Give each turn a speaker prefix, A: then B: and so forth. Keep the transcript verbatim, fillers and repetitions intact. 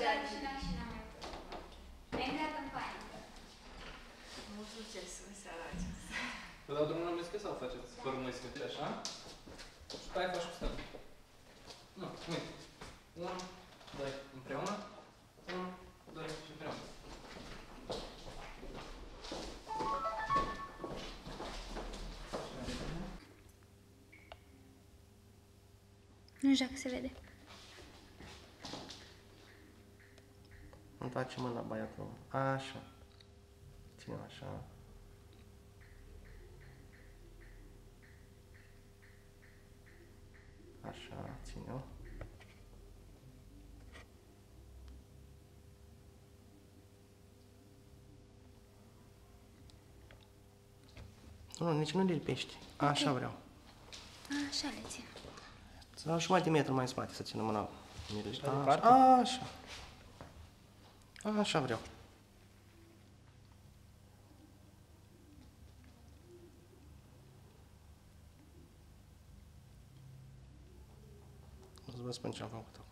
A: dat și n-am și n-am mai făcut. Ai intrat în panică.
B: Mult succes în seara aceasta.
C: Vă dau drumul la muzică sau faceți fără muzică? Așa? Și pe aia faci cu stângul. Nu, uite. Unu, doi, împreună. Unu, doi și împreună.
A: Nu știu dacă se vede.
D: Întoarce mâna băiatul. Așa. Ține așa. Așa, ține-o. Nu, nici nu lipești. Așa vreau.
A: Așa le țin.
D: Să dau și mai de metru mai în spate, să țină mâna.
C: departe?
D: Așa. Așa vreau. Nu-ți vă spun ce am făcut.